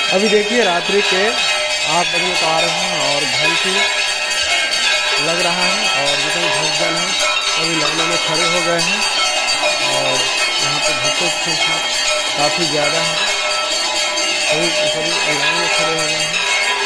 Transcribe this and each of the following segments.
अभी देखिए रात्रि के 8 बजने को आ रहे हैं और घंटी लग रहा है और जितने भक्तजन हैं सभी लाइनों में खड़े हो गए हैं और यहाँ पे भक्तों की संख्या काफ़ी ज़्यादा है। सभी लाइन में खड़े हो गए हैं।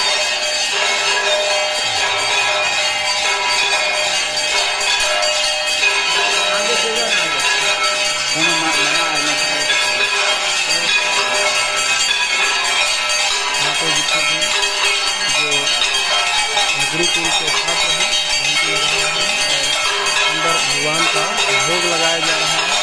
गुरुकुल के छात्र हैं, घंटी लगा रहे हैं और अंदर भगवान का भोग लगाया जा रहा है।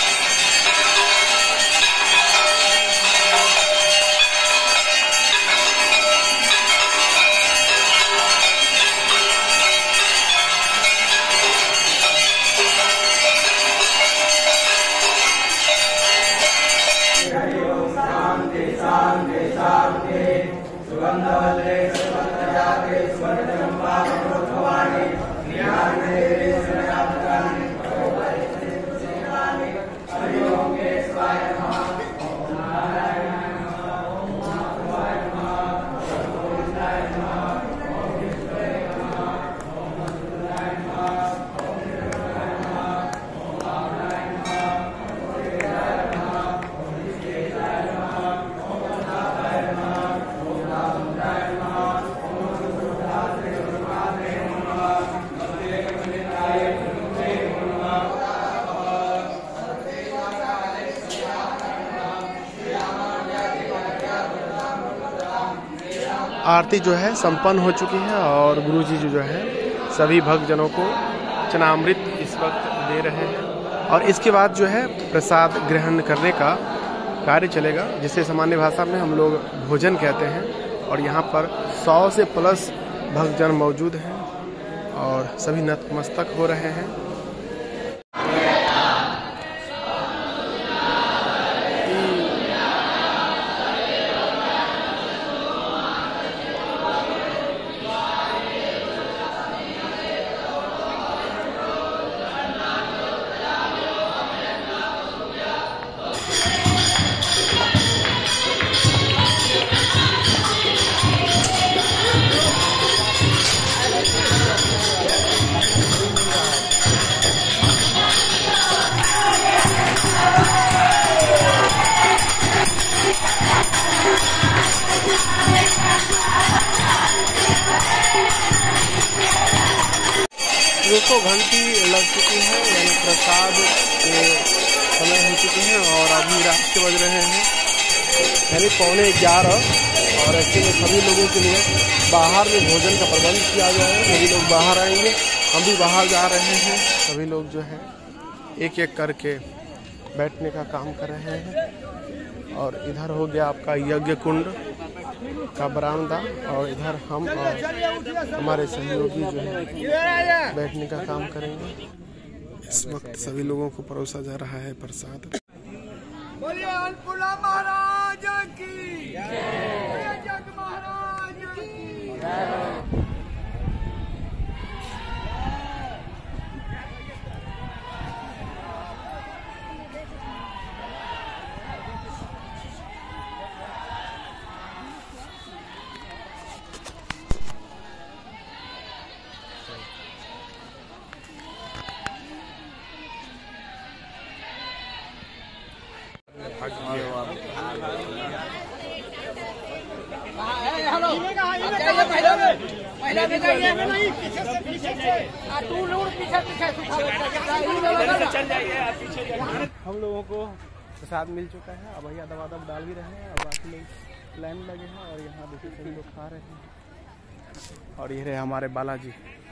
आरती जो है संपन्न हो चुकी है और गुरुजी जो है सभी भक्तजनों को चरणामृत इस वक्त दे रहे हैं और इसके बाद जो है प्रसाद ग्रहण करने का कार्य चलेगा, जिसे सामान्य भाषा में हम लोग भोजन कहते हैं। और यहाँ पर 100 से प्लस भक्तजन मौजूद हैं और सभी नतमस्तक हो रहे हैं। दोस्तों घंटी लग चुकी है, यानी प्रसाद के समय हो चुके हैं और अभी रात के बज रहे हैं यानी 11:15 और ऐसे में सभी लोगों के लिए बाहर में भोजन का प्रबंध किया गया है। सभी लोग बाहर आएंगे, हम भी बाहर जा रहे हैं। सभी लोग जो है एक एक करके बैठने का काम कर रहे हैं और इधर हो गया आपका यज्ञ कुंड का बरामदा और इधर हम और हमारे सहयोगी जो है बैठने का काम करेंगे। इस वक्त सभी लोगों को परोसा जा रहा है प्रसाद। बोलिए अन्नपूर्णा महाराज की जय, जग महाराज की जय। हम लोगों को प्रसाद मिल चुका है। अब भैया दबादब डाल भी रहे हैं और बाकी लोग लाइन लगे हैं और यहाँ देखिए सभी लोग खा रहे हैं। और ये रहे हमारे बालाजी।